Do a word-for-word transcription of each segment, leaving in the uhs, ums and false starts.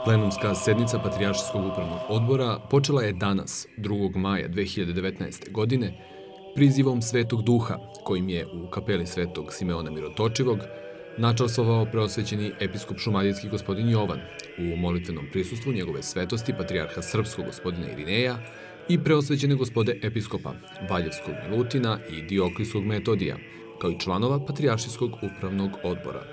Plenumska sednica Patrijaršijskog upravnog odbora počela je danas, drugog maja dve hiljade devetnaeste. godine, prizivom Svetog Duha, kojim je u kapeli Svetog Simeona Mirotočivog načastvovao preosvećeni episkop šumadijski gospodin Jovan u molitvenom prisustvu njegove svetosti patrijarha srpskog gospodina Irineja i preosvećene gospode episkopa Valjevskog Milutina i Dioklijskog Metodija, kao i članova Patrijaršijskog upravnog odbora.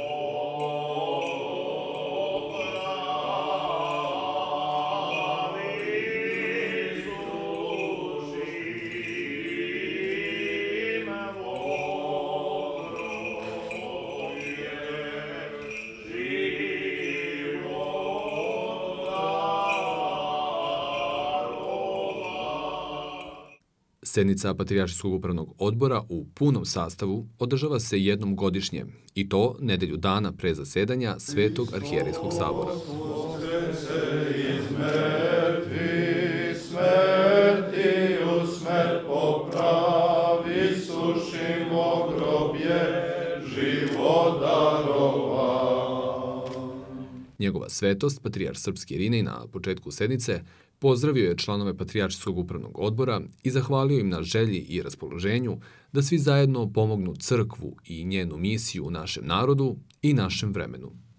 Sednica Patrijaršijskog upravnog odbora u punom sastavu održava se jednom godišnje, i to nedelju dana pre zasedanja Svetog arhijerejskog sabora. Njegova svetost, patrijarh srpski Irinej, na početku sednice pozdravio je članove Patrijaršijskog upravnog odbora i zahvalio im na želji i raspoloženju da svi zajedno pomognu crkvu i njenu misiju u našem narodu i našem vremenu.